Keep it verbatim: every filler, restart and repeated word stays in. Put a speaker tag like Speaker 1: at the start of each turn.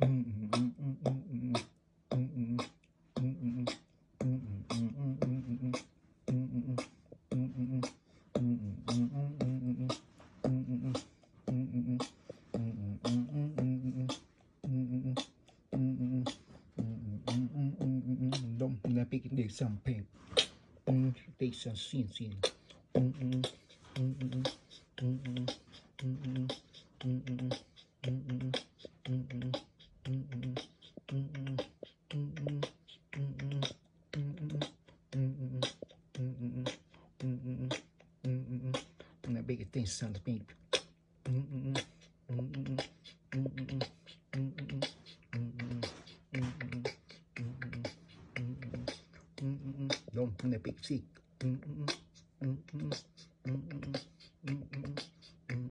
Speaker 1: Let me take some paint. Take some scene scene. Una big attention to me. Don't want a big sick.